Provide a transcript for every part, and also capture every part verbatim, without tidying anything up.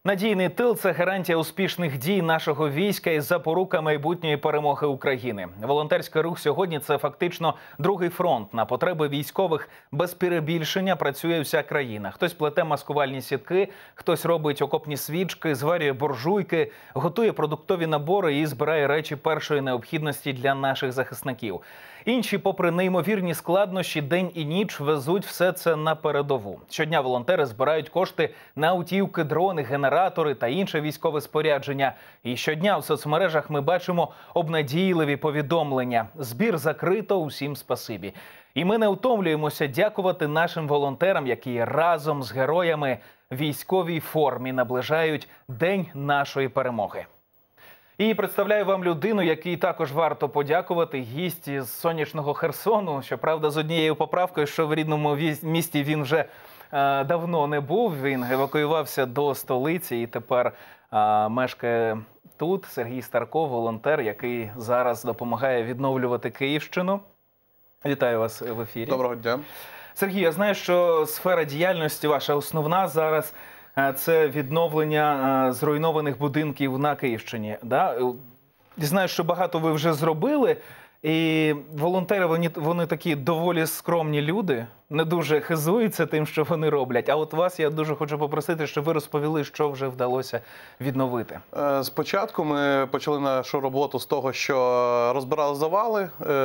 Надійний тил – це гарантія успішних дій нашого війська і запорука майбутньої перемоги України. Волонтерський рух сьогодні – це фактично другий фронт. На потреби військових без перебільшення працює вся країна. Хтось плете маскувальні сітки, хтось робить окопні свічки, зварює буржуйки, готує продуктові набори і збирає речі першої необхідності для наших захисників. Інші, попри неймовірні складнощі, день і ніч везуть все це на передову. Щодня волонтери збирають кошти на автівки, дрони, генератори та інше військове спорядження. І щодня в соцмережах ми бачимо обнадійливі повідомлення. Збір закрито, усім спасибі. І ми не втомлюємося дякувати нашим волонтерам, які разом з героями в військовій формі наближають День нашої перемоги. І представляю вам людину, якій також варто подякувати, гість із сонячного Херсону. Щоправда, з однією поправкою, що в рідному місті він вже е, давно не був. Він евакуювався до столиці і тепер е, мешкає тут. Сергій Старков, волонтер, який зараз допомагає відновлювати Київщину. Вітаю вас в ефірі. Доброго дня. Сергій, я знаю, що сфера діяльності ваша основна зараз – це відновлення зруйнованих будинків на Київщині. Да? Знаю, що багато ви вже зробили. І волонтери, вони, вони такі доволі скромні люди, не дуже хизуються тим, що вони роблять. А от вас я дуже хочу попросити, щоб ви розповіли, що вже вдалося відновити. Спочатку ми почали нашу роботу з того, що розбирали завали.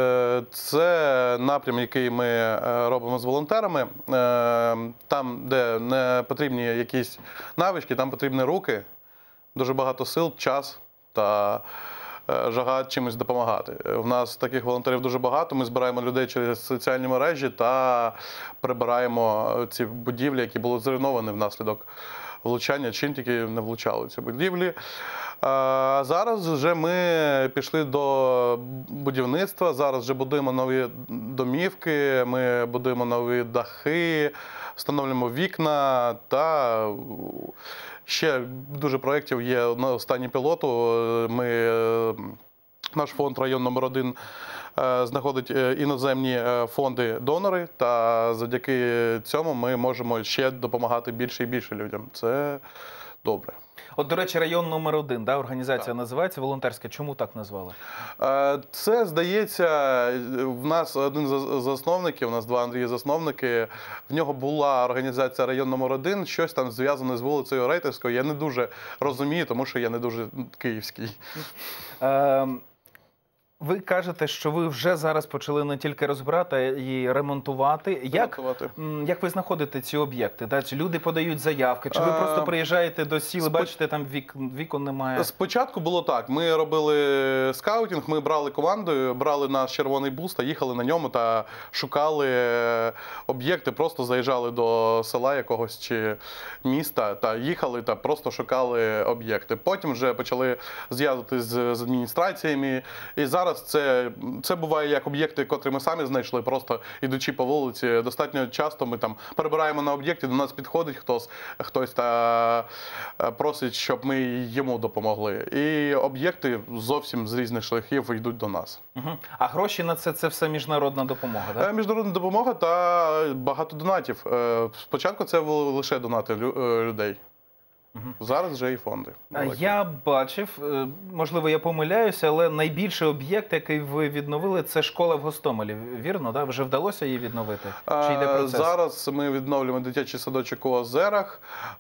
Це напрям, який ми робимо з волонтерами. Там, де не потрібні якісь навички, там потрібні руки, дуже багато сил, час та жага чимось допомагати. У нас таких волонтерів дуже багато. Ми збираємо людей через соціальні мережі та прибираємо ці будівлі, які були зруйновані внаслідок влучання, чим тільки не влучали ці будівлі. А зараз вже ми пішли до будівництва, зараз вже будуємо нові домівки, ми будуємо нові дахи, встановлюємо вікна та ще дуже проєктів є на стані пілоту. Ми, наш фонд «Район номер один» знаходить іноземні фонди-донори, та завдяки цьому ми можемо ще допомагати більше і більше людям. Це добре. От, до речі, район номер один, да, організація так називається, волонтерська. Чому так назвали? Це, здається, в нас один з засновників, у нас два Андрії засновники, в нього була організація район номер один, щось там зв'язане з вулицею Рейтерською. Я не дуже розумію, тому що я не дуже київський. Ви кажете, що ви вже зараз почали не тільки розбирати, а й ремонтувати. Як, як ви знаходите ці об'єкти? Да? Чи люди подають заявки? Чи ви а, просто приїжджаєте до сіл і спо... бачите, там вік... вікон немає? Спочатку було так. Ми робили скаутинг, ми брали командою, брали наш червоний бус та їхали на ньому та шукали об'єкти, просто заїжджали до села якогось чи міста та їхали та просто шукали об'єкти. Потім вже почали зв'язуватися з, з адміністраціями. І зараз Зараз це, це буває як об'єкти, котрі ми самі знайшли, просто ідучи по вулиці. Достатньо часто ми там перебираємо на об'єкті, до нас підходить хтось, хтось та просить, щоб ми йому допомогли. І об'єкти зовсім з різних шляхів йдуть до нас. Угу. А гроші на це – це все міжнародна допомога, так? Міжнародна допомога та багато донатів. Спочатку це були лише донати людей. Зараз вже і фонди. Я бачив, можливо, я помиляюся, але найбільший об'єкт, який ви відновили, це школа в Гостомелі. Вірно, да? Вже вдалося її відновити? Чи йде процес? Зараз ми відновлюємо дитячий садочок у Озерах.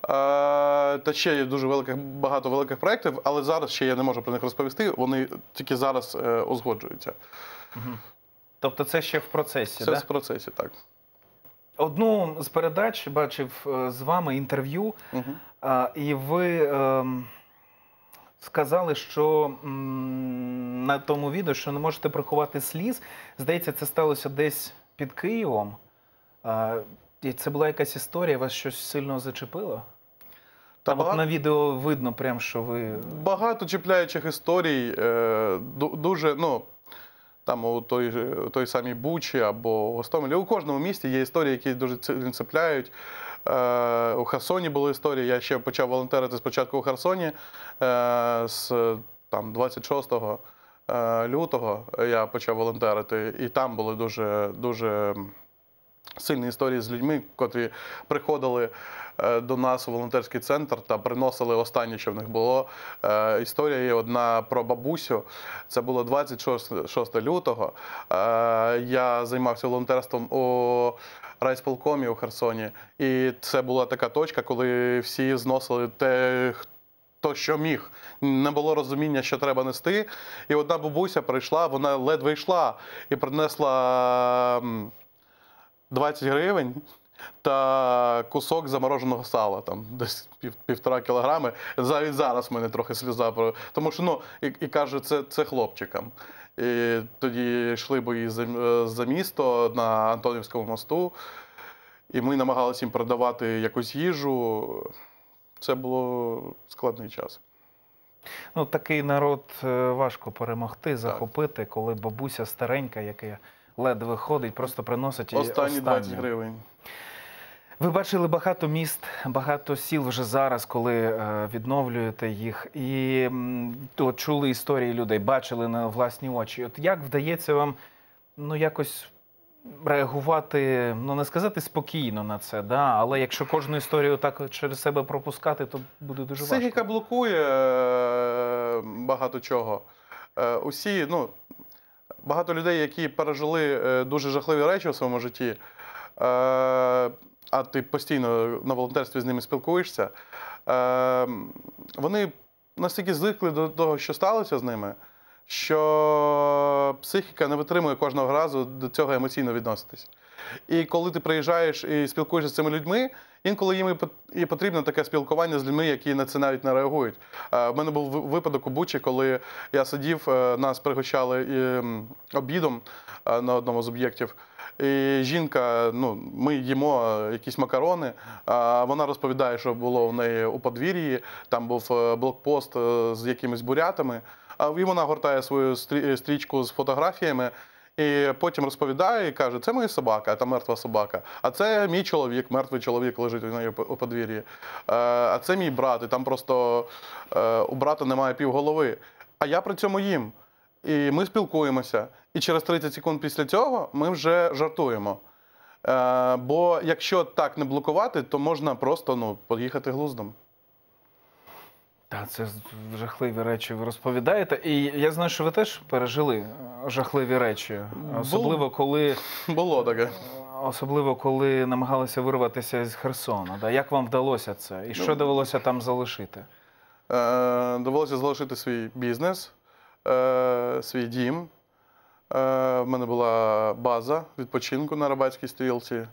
Та ще є дуже великих, багато великих проєктів, але зараз ще я не можу про них розповісти. Вони тільки зараз узгоджуються. Угу. Тобто це ще в процесі, Це да? в процесі, так. Одну з передач бачив з вами інтерв'ю, угу. і ви е, сказали, що м, на тому відео, що не можете приховати сліз. Здається, це сталося десь під Києвом. Е, і це була якась історія, вас щось сильно зачепило? Там багато... на відео видно прям, що ви... Багато чіпляючих історій, е, дуже, ну... Там у той, у той самій Бучі або Гостомелі. У кожному місті є історії, які дуже цепляють. Е, у Херсоні були історії. Я ще почав волонтерити спочатку у Херсоні. Е, з там, двадцять шостого лютого я почав волонтерити. І там були дуже, дуже сильні історії з людьми, котрі приходили до нас у волонтерський центр та приносили останнє, що в них було. Історія є одна про бабусю. Це було двадцять шостого лютого. Я займався волонтерством у райсполкомі у Херсоні. І це була така точка, коли всі зносили те, то, що міг. Не було розуміння, що треба нести. І одна бабуся прийшла, вона ледве йшла і принесла двадцять гривень та кусок замороженого сала, там десь пів, півтора кілограми. Навіть зараз в мене трохи сльоза. Тому що, ну, і, і каже, це, це хлопчикам. І тоді йшли бої за, за місто на Антонівському мосту, і ми намагалися їм продавати якусь їжу. Це було складний час. Ну, такий народ важко перемогти, захопити, так. Коли бабуся старенька, яка ледве ходить, просто приносить їй останні двадцять гривень. Ви бачили багато міст, багато сіл вже зараз, коли відновлюєте їх, і то, чули історії людей, бачили на власні очі. От як вдається вам, ну, якось реагувати, ну, не сказати спокійно на це, да? Але якщо кожну історію так через себе пропускати, то буде дуже важко. Психіка блокує багато чого. Усі, ну, багато людей, які пережили дуже жахливі речі у своєму житті, а ти постійно на волонтерстві з ними спілкуєшся, вони настільки звикли до того, що сталося з ними, що психіка не витримує кожного разу до цього емоційно відноситись. І коли ти приїжджаєш і спілкуєшся з цими людьми, інколи їм і потрібно таке спілкування з людьми, які на це навіть не реагують. У мене був випадок у Бучі, коли я сидів, нас пригощали обідом на одному з об'єктів. І жінка, ну, ми їмо якісь макарони, а вона розповідає, що було в неї у подвір'ї, там був блокпост з якимись бурятами, і вона гортає свою стрічку з фотографіями, і потім розповідає і каже, це моя собака, а там мертва собака, а це мій чоловік, мертвий чоловік лежить у неї у подвір'ї, а це мій брат, і там просто у брата немає півголови, а я при цьому їм. І ми спілкуємося. І через тридцять секунд після цього ми вже жартуємо. Е, бо якщо так не блокувати, то можна просто, ну, поїхати глуздом. Так, це жахливі речі ви розповідаєте. І я знаю, що ви теж пережили жахливі речі. Особливо, коли... Було таке. Особливо, коли намагалися вирватися з Херсона. Да? Як вам вдалося це? І що довелося там залишити? Е, довелося залишити свій бізнес. Свій дім. В мене була база відпочинку на Арабатській стрілці.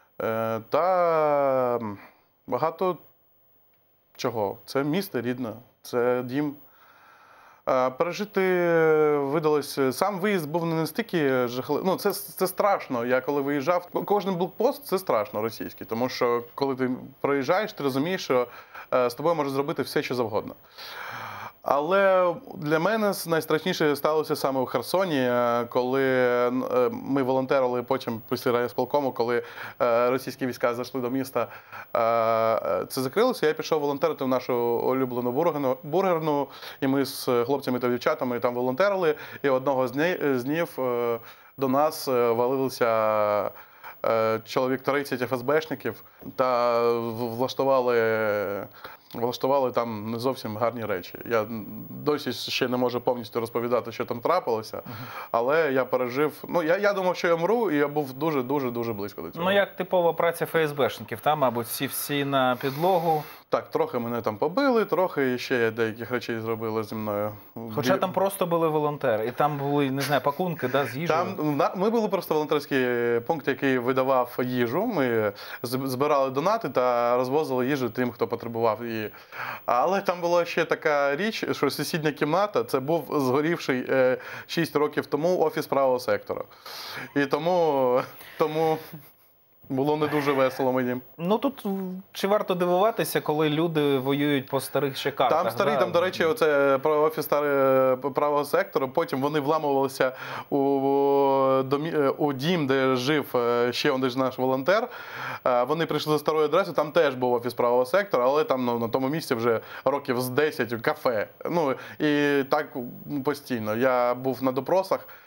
Та багато чого. Це місто рідне, це дім. Пережити видалось... Сам виїзд був не настільки жахливий. Ну, це, це страшно. Я коли виїжджав, кожен блокпост – це страшно російський. Тому що коли ти проїжджаєш, ти розумієш, що з тобою можуть зробити все, що завгодно. Але для мене найстрашніше сталося саме у Херсоні, коли ми волонтерили потім після райсполкому, коли російські війська зайшли до міста. Це закрилося, я пішов волонтерити в нашу улюблену бургерну, і ми з хлопцями та дівчатами там волонтерили, і одного з днів до нас валилися чоловік тридцять еф ес бешників та влаштували... Влаштували там не зовсім гарні речі. Я досі ще не можу повністю розповідати, що там трапилося, але я пережив... Ну, я, я думав, що я мру, і я був дуже-дуже-дуже близько до цього. Ну, як типова праця еф ес бешників, там, мабуть, всі-всі на підлогу. Так, трохи мене там побили, трохи ще деяких речей зробили зі мною. Хоча там просто були волонтери, і там були, не знаю, пакунки, да, з їжею? Там, ми були просто волонтерський пункт, який видавав їжу. Ми збирали донати та розвозили їжу тим, хто потребував її. Але там була ще така річ, що сусідня кімната, це був згорівший шість років тому офіс правого сектора. І тому... тому... Було не дуже весело мені. Ну тут чи варто дивуватися, коли люди воюють по старих ще картах? Там старий, да? там, до речі, оце офіс правого сектору, потім вони вламувалися у, у дім, де жив ще один наш волонтер. Вони прийшли за старою адресою, там теж був офіс правого сектора, але там, ну, на тому місці вже років з десять кафе. Ну, і так постійно. Я був на допросах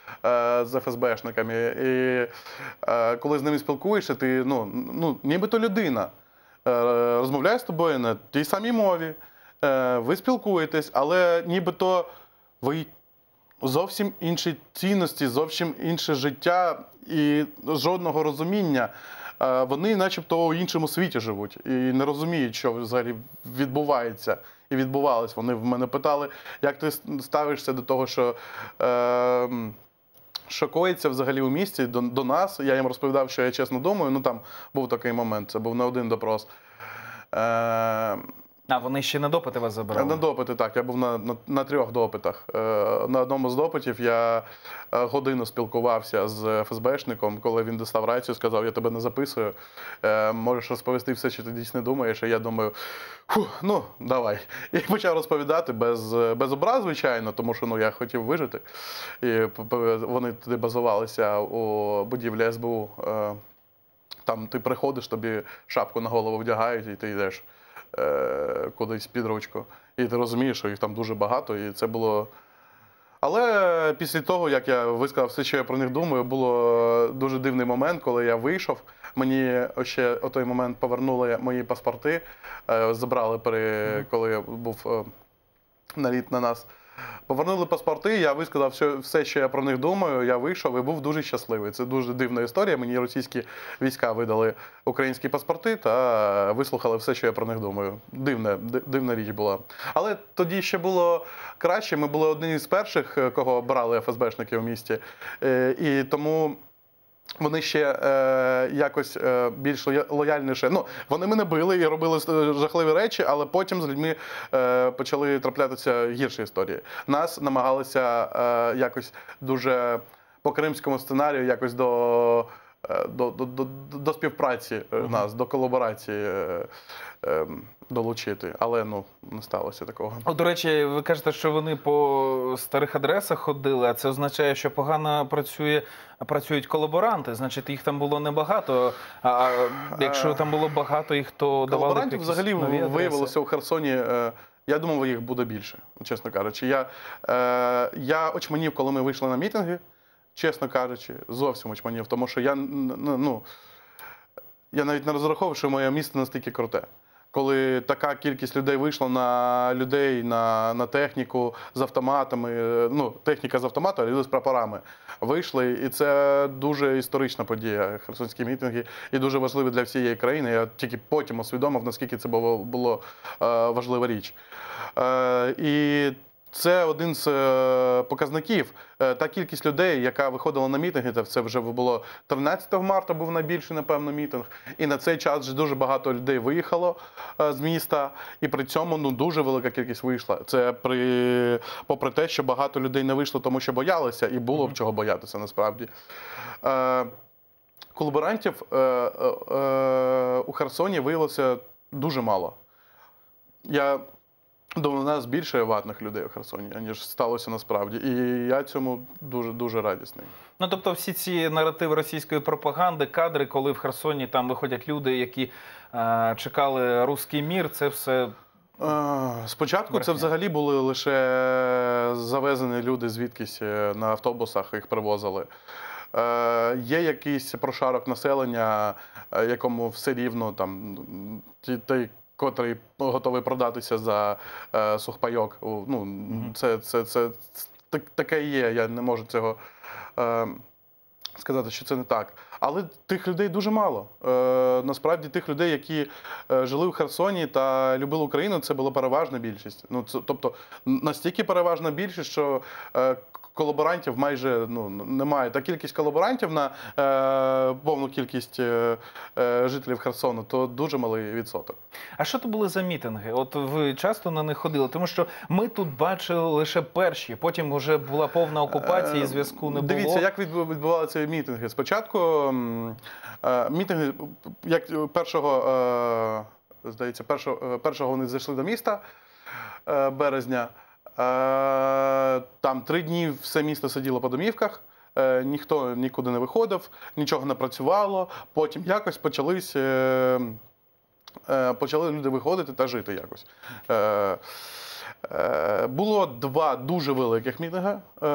е, з еф ес бе шниками. І е, коли з ними спілкуєшся, ти, ну, ну нібито людина е, розмовляє з тобою на тій самій мові, е, ви спілкуєтесь, але нібито ви зовсім інші цінності, зовсім інше життя і жодного розуміння. Вони начебто у іншому світі живуть і не розуміють, що взагалі відбувається і відбувалось. Вони в мене питали, як ти ставишся до того, що е, що коїться взагалі у місті до, до нас. Я їм розповідав, що я чесно думаю. Ну там був такий момент, це був не один допрос. Е, А, вони ще на допити вас забрали? На допити, так. Я був на, на, на трьох допитах. Е, на одному з допитів я годину спілкувався з еф ес бе шником, коли він достав рацію, сказав, я тебе не записую, е, можеш розповісти все, що ти дійсно думаєш. І я думаю, ну, давай. І почав розповідати без, без образ, звичайно, тому що ну, я хотів вижити. І вони туди базувалися у будівлі ес бе у. Е, там ти приходиш, тобі шапку на голову вдягають і ти йдеш кудись під ручку. І ти розумієш, що їх там дуже багато, і це було... Але після того, як я висказав все, що я про них думаю, було дуже дивний момент, коли я вийшов. Мені ще у той момент повернули мої паспорти, забрали, при... коли я був наліт на нас. Повернули паспорти, я висказав все, все, що я про них думаю, я вийшов і був дуже щасливий. Це дуже дивна історія. Мені російські війська видали українські паспорти та вислухали все, що я про них думаю. Дивна, дивна річ була. Але тоді ще було краще. Ми були одні з перших, кого брали еф ес бе шники у місті. І тому... Вони ще е, якось е, більш лояльніше. Ну, вони мене били і робили жахливі речі, але потім з людьми е, почали траплятися гірші історії. Нас намагалися е, якось дуже по кримському сценарію якось до, е, до, до, до, до співпраці uh-huh. нас, до колаборації е, е, долучити. Але ну, не сталося такого. О, до речі, ви кажете, що вони по старих адресах ходили, а це означає, що погано працює, працюють колаборанти. Значить, їх там було небагато. А якщо там було багато їх, то давали колаборантів взагалі виявилося у Херсоні. Я думав, їх буде більше, чесно кажучи. Я, е, я очманів, коли ми вийшли на мітинги, чесно кажучи, зовсім очманів, тому що я, ну, я навіть не розраховував, що моє місто настільки круте. Коли така кількість людей вийшла на людей, на, на техніку з автоматами, ну, техніка з автоматом, а люди з прапорами вийшли. І це дуже історична подія, херсонські мітинги, і дуже важливі для всієї країни. Я тільки потім усвідомив, наскільки це було, було е, важлива річ. Е, і це один з показників. Та кількість людей, яка виходила на мітинги, це вже було тринадцятого марта, був найбільший, напевно, мітинг. І на цей час вже дуже багато людей виїхало з міста. І при цьому ну, дуже велика кількість вийшла. Це при... попри те, що багато людей не вийшло, тому що боялися. І було б чого боятися, насправді. Колаборантів у Херсоні виявилося дуже мало. Я... Думаю, у нас більше ватних людей у Херсоні, ніж сталося насправді. І я цьому дуже-дуже радісний. Ну, тобто всі ці наративи російської пропаганди, кадри, коли в Херсоні там виходять люди, які е, чекали руський мір, це все... Спочатку брехня. Це взагалі були лише завезені люди звідкись на автобусах, їх привозили. Е, є якийсь прошарок населення, якому все рівно, там, той, котрий готовий продатися за е, сухпайок. Ну, mm-hmm. це, це, це, це таке є, я не можу цього е, сказати, що це не так. Але тих людей дуже мало. Е, насправді тих людей, які е, жили в Херсоні та любили Україну, це була переважна більшість. Ну, це, тобто настільки переважна більшість, що е, колаборантів майже ну, немає. Та кількість колаборантів на е, повну кількість е, е, жителів Херсону, то дуже малий відсоток. А що то були за мітинги? От ви часто на них ходили? Тому що ми тут бачили лише перші, потім вже була повна окупація і зв'язку не було. Дивіться, як відбувалися мітинги. Спочатку е, мітинги, як першого, е, здається, першого, першого вони зайшли до міста е, березня. Там три дні все місто сиділо по домівках, ніхто нікуди не виходив, нічого не працювало. Потім якось почались, почали люди виходити та жити якось. Е, Було два дуже великих мітинги,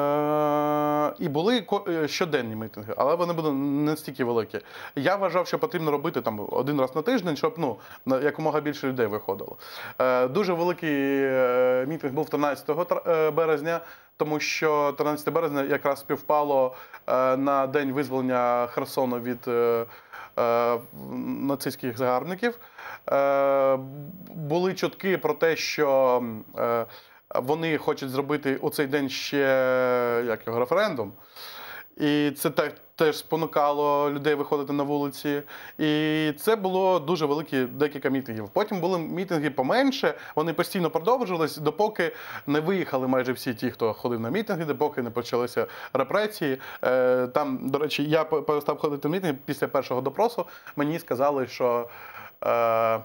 е, і були ко- е, щоденні мітинги, але вони були не настільки великі. Я вважав, що потрібно робити там один раз на тиждень, щоб ну, на- якомога більше людей виходило. Е, Дуже великий е, мітинг був тринадцятого тр- е, березня, тому що тринадцятого березня якраз співпало е, на день визволення Херсону від е, е, нацистських загарбників. Е, Були чутки про те, що е, вони хочуть зробити у цей день ще як його, референдум. І це те- теж спонукало людей виходити на вулиці. І це було дуже великі декілька мітингів. Потім були мітинги поменше, вони постійно продовжувалися, допоки не виїхали майже всі ті, хто ходив на мітинги, допоки не почалися репресії. Е, Там, до речі, я pe- перестав ходити на мітинги після першого допросу. Мені сказали, що е,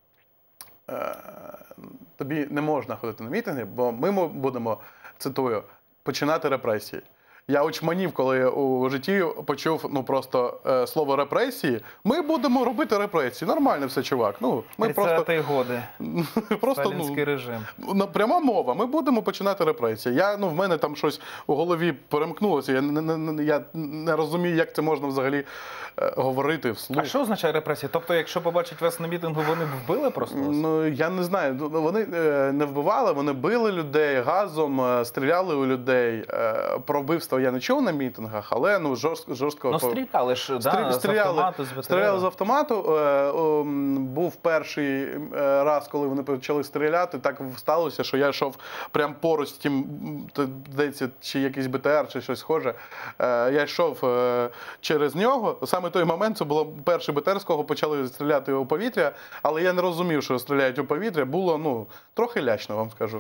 е, тобі не можна ходити на мітинги, бо ми мо- будемо, цитую, починати репресії. Я очманів, коли у житті почув ну просто е, слово репресії. Ми будемо робити репресії. Нормально все, чувак. Ну ми просто тридцяті годи. просто Сталінський ну, режим. ну, пряма мова. Ми будемо починати репресії. Я ну в мене там щось у голові перемкнулося. Я не, не, не- я не розумію, як це можна взагалі е, говорити вслух. А що означає репресія? Тобто, якщо побачать вас на мітингу, вони б вбили просто вас? Ну я не знаю. Ну, вони е, не вбивали, вони били людей газом, е, стріляли у людей. Е, Про вбивство я не чув на мітингах, але ну жорстко жорстко Ну, стріляли ж, да, Стрі- з стріляли, автомату, з БТР. стріляли з автомату. Е, о, м, Був перший е, раз, коли вони почали стріляти. Так сталося, що я йшов прямо поруч з тим, м, т- здається, чи якийсь БТР, чи щось схоже. Е, Я йшов е, через нього. Саме той момент, це було перший БТР, з кого почали стріляти у повітря, але я не розумів, що стріляють у повітря. Було ну трохи лячно, вам скажу.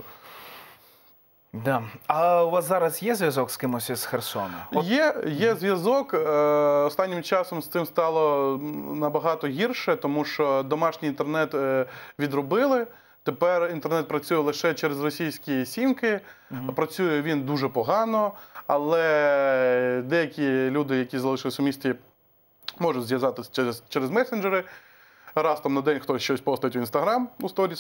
Да. А у вас зараз є зв'язок з кимось із Херсона? От Є, є зв'язок. Е, Останнім часом з цим стало м, набагато гірше, тому що домашній інтернет е, відробили. Тепер інтернет працює лише через російські сімки. Працює він дуже погано, але деякі люди, які залишились у місті, можуть зв'язатися через, через месенджери. Раз там на день хтось щось постить в Інстаграм у сторіс.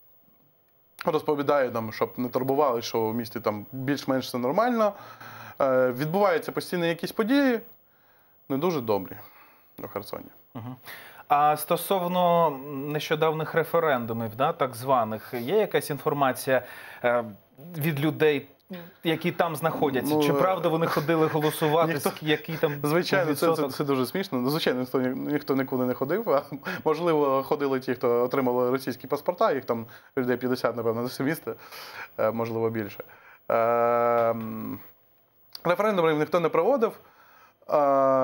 Розповідає нам, щоб не турбували, що в місті там більш-менш все нормально. Е, Відбуваються постійно якісь події, не дуже добрі у Херсоні. Мгм. А стосовно нещодавних референдумів, да, так званих, є якась інформація е, від людей, які там знаходяться? Ну, Чи правда вони ходили голосувати, ніхто- ск- який там Звичайно, це, це, відсоток? це дуже смішно. Ну, звичайно, ніхто, ні- ніхто нікуди не ходив. А, можливо, ходили ті, хто отримали російські паспорта, їх там людей п'ятдесят, напевно, на все місто, е, можливо, більше. Е, м, Референдумів ніхто не проводив. е,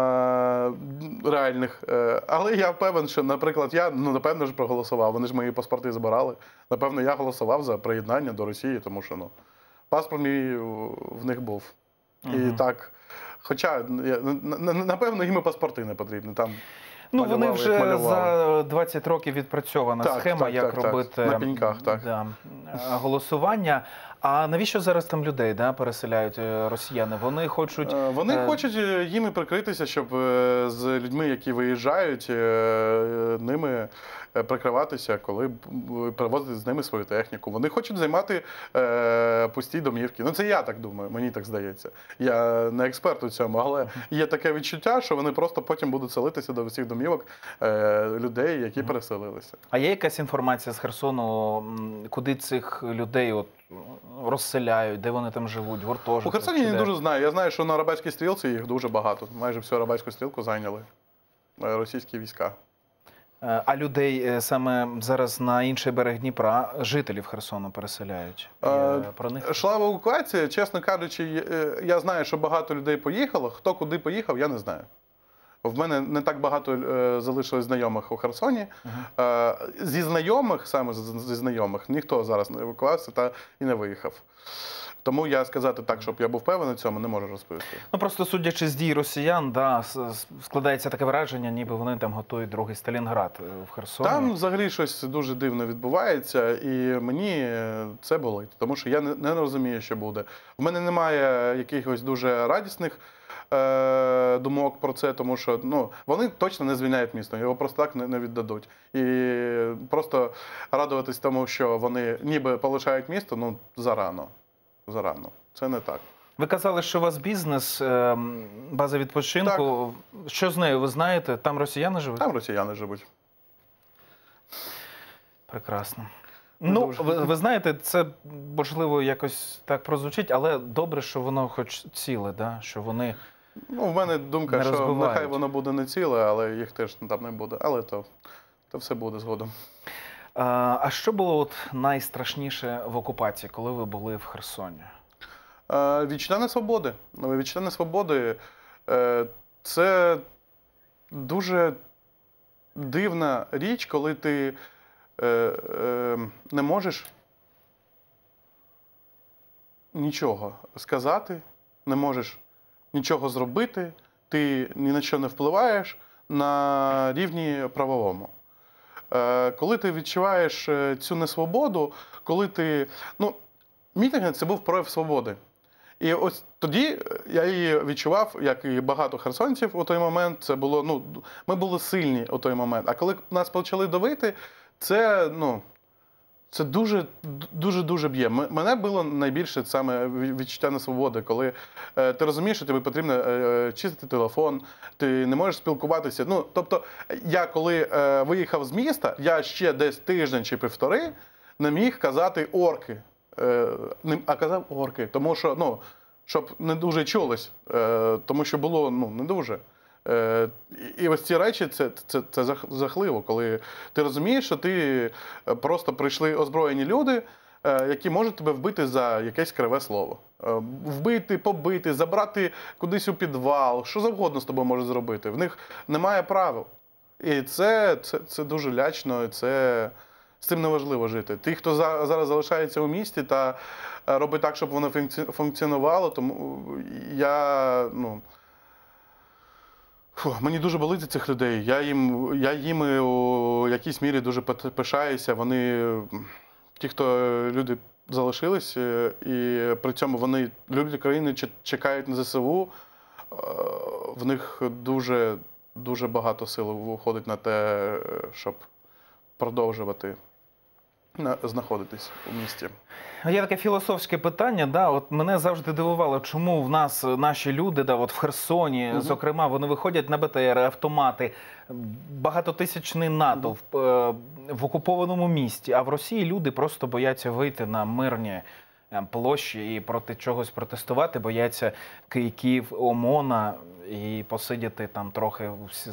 Реальних. Е, Але я впевнений, що, наприклад, я, ну, напевно ж проголосував. Вони ж мої паспорти забирали. Напевно, я голосував за приєднання до Росії, тому що, ну, паспорт мій в них був. І Мгм. так, хоча, я- на- на- напевно, їм і паспорти не потрібні. Там Ну, вони малювали, як вже малювали. за двадцять років відпрацьована Так, схема, так, як так, так. робити На пеньках, так. Да, е, голосування. А навіщо зараз там людей да, переселяють е, росіяни? Вони хочуть. Е, Вони е, хочуть е, їм і прикритися, щоб е, з людьми, які виїжджають, е, ними е, прикриватися, коли б- перевозити з ними свою техніку. Вони хочуть займати е, пусті домівки. Ну, це я так думаю, мені так здається. Я не експерт у цьому, але є таке відчуття, що вони просто потім будуть селитися до всіх домівок е, людей, які переселилися. А є якась інформація з Херсону, м, куди цих людей от розселяють, де вони там живуть, У гуртожитках? Херсоні чи я не де? дуже знаю. Я знаю, що на Арабатській стрілці їх дуже багато. Майже всю Арабатську стрілку зайняли е, російські війська. Е, А людей е, саме зараз на інший берег Дніпра жителів Херсону переселяють. Є Е, про них Шла евакуація, чесно кажучи, е, я знаю, що багато людей поїхало. Хто куди поїхав, я не знаю. В мене не так багато е, залишилось знайомих у Херсоні. Е, Зі знайомих, саме з- зі знайомих, ніхто зараз не евакувався та і не виїхав. Тому я сказати так, щоб я був певний в цьому, не можу розповісти. Ну просто судячи з дій росіян, да, с- с- складається таке враження, ніби вони там готують другий Сталінград е, в Херсоні. Там взагалі щось дуже дивне відбувається, і мені це болить, тому що я не, не розумію, що буде. У мене немає якихось дуже радісних е, думок про це, тому що ну, вони точно не звільняють місто, його просто так не, не віддадуть. І просто радуватись тому, що вони ніби полишають місто, ну, зарано. Зарано. Це не так. Ви казали, що у вас бізнес, е, база відпочинку. Так. Що з нею, ви знаєте? Там росіяни живуть? Там росіяни живуть. Прекрасно. Ну, ви, ви знаєте, це, можливо, якось так прозвучить, але добре, що воно хоч ціле, да? Що вони Ну, в мене думка, не що розбивають. нехай воно буде не ціле, але їх теж там не буде. Але то, то все буде згодом. А, а що було от найстрашніше в окупації, коли ви були в Херсоні? А, відчуття несвободи. Відчуття несвободи – це дуже дивна річ, коли ти е, е, не можеш нічого сказати, не можеш нічого зробити, ти ні на що не впливаєш на рівні правовому. Е, коли ти відчуваєш цю несвободу, коли ти… Ну, мітинги – це був прояв свободи. І ось тоді я її відчував, як і багато херсонців у той момент. Це було, ну, ми були сильні у той момент. А коли нас почали давити, це, ну, це дуже, дуже, дуже б'є. Мене було найбільше саме відчуття несвободи, коли е, ти розумієш, що тобі потрібно е, чистити телефон, ти не можеш спілкуватися. Ну, тобто, я коли е, виїхав з міста, я ще десь тиждень чи півтори не міг казати орки. А казав орки, тому що, ну, щоб не дуже чулось, тому що було, ну, не дуже. І ось ці речі, це, це, це жахливо, коли ти розумієш, що ти просто прийшли озброєні люди, які можуть тебе вбити за якесь криве слово. Вбити, побити, забрати кудись у підвал, що завгодно з тобою можуть зробити. В них немає правил. І це, це, це дуже лячно, і це… З цим неважливо жити. Ті, хто зараз залишається у місті та робить так, щоб воно функціонувало, тому я, ну, фу, мені дуже болить за цих людей. Я їм, я їм у якійсь мірі дуже пишаюся. Вони, ті, хто люди залишились, і при цьому вони люблять країну, чекають на зе се у, в них дуже, дуже багато сил виходить на те, щоб продовжувати знаходитись у місті. Є таке філософське питання, да, от мене завжди дивувало, чому в нас наші люди, да, от в Херсоні, угу. зокрема, вони виходять на be те ери, автомати, багатотисячний натовп угу. в окупованому місті, а в Росії люди просто бояться вийти на мирні площі і проти чогось протестувати, бояться кийків, ОМОНа і посидіти там трохи в СІЗО.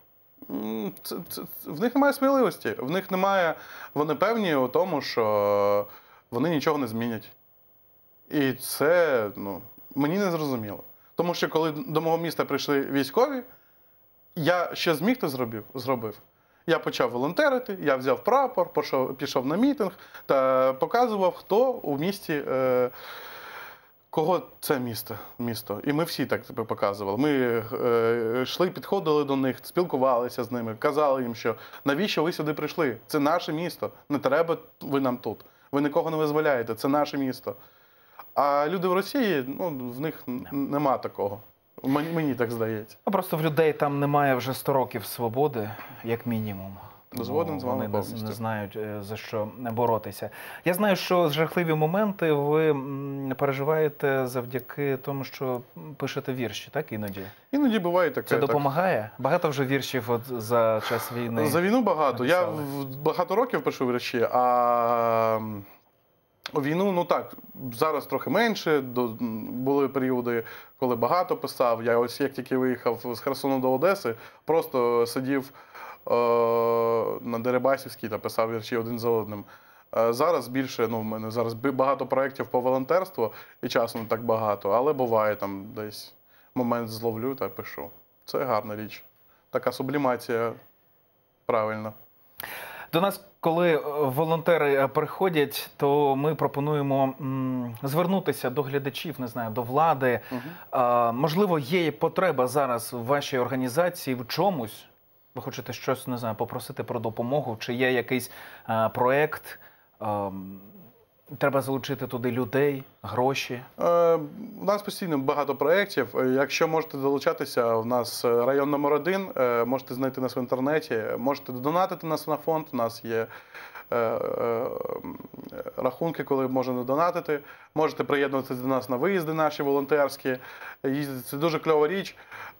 Це, це, в них немає сміливості, в них немає, вони певні у тому, що вони нічого не змінять. І це, ну, мені не зрозуміло. Тому що коли до мого міста прийшли військові, я ще зміг то зробив, зробив. Я почав волонтерити, я взяв прапор, пішов, пішов на мітинг та показував, хто у місті, е, кого це місто, місто. І ми всі так тебе показували. Ми е, йшли, підходили до них, спілкувалися з ними, казали їм, що навіщо ви сюди прийшли? Це наше місто, не треба ви нам тут. Ви нікого не визволяєте, це наше місто. А люди в Росії, ну, в них нема такого. Мені, мені так здається. Ну, просто в людей там немає вже сто років свободи, як мінімум. Згоден з вами повністю. Вони не знають, за що боротися. Я знаю, що жахливі моменти ви переживаєте завдяки тому, що пишете вірші, так, іноді? Іноді буває таке. Це допомагає? Так. Багато вже віршів от за час війни? За війну багато. Написали. Я багато років пишу вірші, а у війну, ну так, зараз трохи менше. Були періоди, коли багато писав. Я ось як тільки виїхав з Херсону до Одеси, просто сидів на Дерибасівській та писав вірші один за одним. Зараз більше, ну, в мене зараз багато проєктів по волонтерству, і часу не так багато, але буває там десь момент зловлю та пишу. Це гарна річ. Така сублімація правильна. До нас, коли волонтери приходять, то ми пропонуємо м, звернутися до глядачів, не знаю, до влади. Угу. А, можливо, є потреба зараз в вашій організації в чомусь? Ви хочете щось, не знаю, попросити про допомогу? Чи є якийсь а, проєкт, а, Треба залучити туди людей, гроші. Е, У нас постійно багато проєктів. Якщо можете долучатися, у нас район номер один, е, можете знайти нас в інтернеті, можете донатити нас на фонд, у нас є е, е, рахунки, коли можна донатити. Можете приєднуватися до нас на виїзди наші волонтерські. Їздити. Це дуже кльова річ.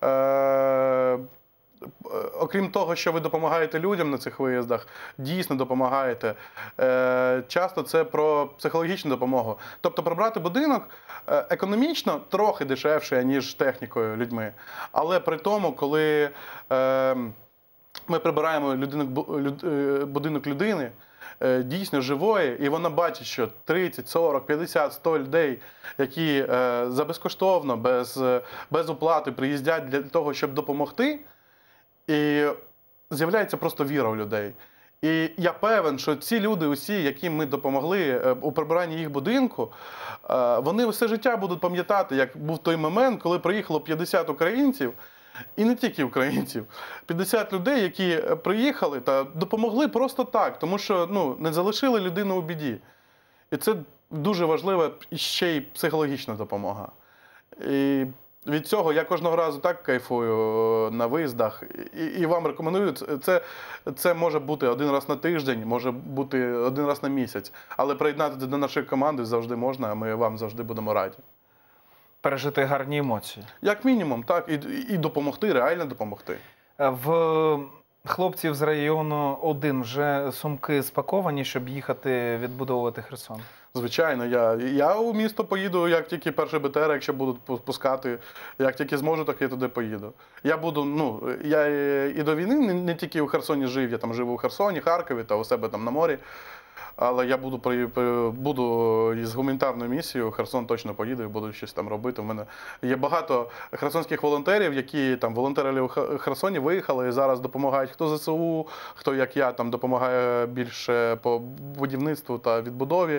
Е, Окрім того, що ви допомагаєте людям на цих виїздах, дійсно допомагаєте. Е, часто це про психологічну допомогу. Тобто прибрати будинок е, економічно трохи дешевше, ніж технікою людьми. Але при тому, коли е, ми прибираємо людинок, бу- люд- е, будинок людини, е, дійсно живої, і вона бачить, що тридцять, сорок, п'ятдесят, сто людей, які е, за безкоштовно, без, без оплати приїздять для того, щоб допомогти, і з'являється просто віра в людей. І я певен, що ці люди, усі, яким ми допомогли у прибиранні їх будинку, вони все життя будуть пам'ятати, як був той момент, коли приїхало п'ятдесят українців, і не тільки українців, п'ятдесят людей, які приїхали та допомогли просто так, тому що ну, не залишили людину у біді. І це дуже важлива і ще й психологічна допомога. І від цього я кожного разу так кайфую на виїздах. І, і вам рекомендую, це, це може бути один раз на тиждень, може бути один раз на місяць. Але приєднатися до нашої команди завжди можна, а ми вам завжди будемо раді. Пережити гарні емоції. Як мінімум, так. І, і допомогти, реально допомогти. В хлопців з району один вже сумки спаковані, щоб їхати відбудовувати Херсон? Звичайно, я, я у місто поїду, як тільки перший Б Т Р, якщо будуть пускати, як тільки зможу, так я туди поїду. Я буду, ну, я і до війни не, не тільки у Херсоні жив, я там жив у Херсоні, Харкові та у себе там на морі. Але я буду, буду із гуманітарною місією, в Херсон точно поїду і буду щось там робити. У мене є багато херсонських волонтерів, які там волонтерили у Херсоні, виїхали і зараз допомагають хто З С У, хто, як я, там допомагає більше по будівництву та відбудові.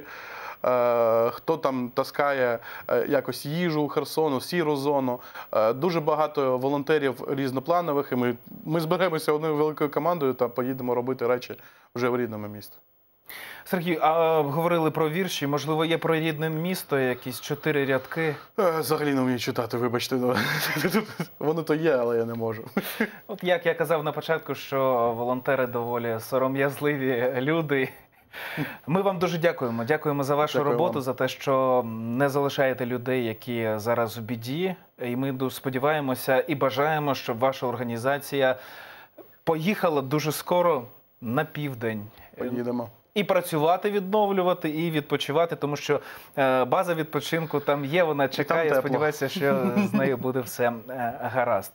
Хто там таскає якось їжу у Херсону, сіру зону. Дуже багато волонтерів різнопланових, і ми, ми зберемося одною великою командою та поїдемо робити речі вже в рідному місті. Сергій, а говорили про вірші, можливо, є про рідне місто, якісь чотири рядки? Взагалі не вмію читати, вибачте. Воно то є, але я не можу. От як я казав на початку, що волонтери доволі сором'язливі люди. Ми вам дуже дякуємо. Дякуємо за вашу Дякую роботу, вам. за те, що не залишаєте людей, які зараз у біді. І ми дуже сподіваємося і бажаємо, щоб ваша організація поїхала дуже скоро на південь. Поїдемо. І працювати, відновлювати, і відпочивати, тому що е, база відпочинку там є, вона чекає, сподіваюся, що з нею буде все е, гаразд.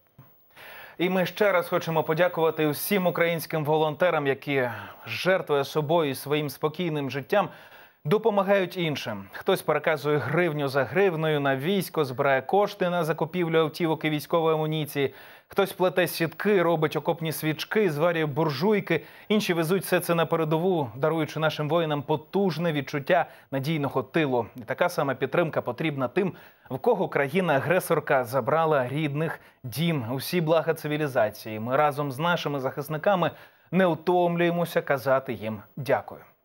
І ми ще раз хочемо подякувати усім українським волонтерам, які жертвує собою і своїм спокійним життям, допомагають іншим. Хтось переказує гривню за гривною на військо, збирає кошти на закупівлю автівок і військової амуніції. Хтось плете сітки, робить окопні свічки, зварює буржуйки. Інші везуть все це на передову, даруючи нашим воїнам потужне відчуття надійного тилу. І така сама підтримка потрібна тим, в кого країна-агресорка забрала рідних, дім, усі блага цивілізації. Ми разом з нашими захисниками не втомлюємося казати їм дякую.